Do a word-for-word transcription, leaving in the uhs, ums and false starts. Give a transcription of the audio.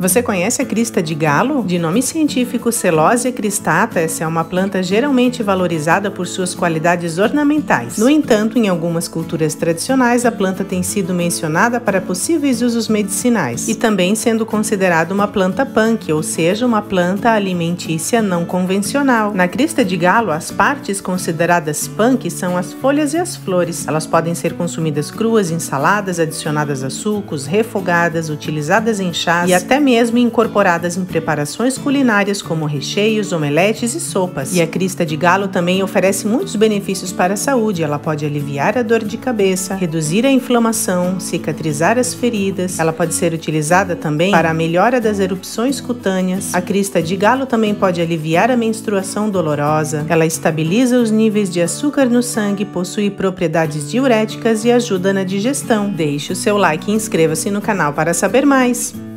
Você conhece a crista de galo? De nome científico Celosia cristata, essa é uma planta geralmente valorizada por suas qualidades ornamentais. No entanto, em algumas culturas tradicionais, a planta tem sido mencionada para possíveis usos medicinais e também sendo considerada uma planta punk, ou seja, uma planta alimentícia não convencional. Na crista de galo, as partes consideradas punk são as folhas e as flores. Elas podem ser consumidas cruas, em saladas, adicionadas a sucos, refogadas, utilizadas em chás e até mesmo incorporadas em preparações culinárias como recheios, omeletes e sopas. E a crista de galo também oferece muitos benefícios para a saúde. Ela pode aliviar a dor de cabeça, reduzir a inflamação, cicatrizar as feridas. Ela pode ser utilizada também para a melhora das erupções cutâneas. A crista de galo também pode aliviar a menstruação dolorosa. Ela estabiliza os níveis de açúcar no sangue, possui propriedades diuréticas e ajuda na digestão. Deixe o seu like e inscreva-se no canal para saber mais.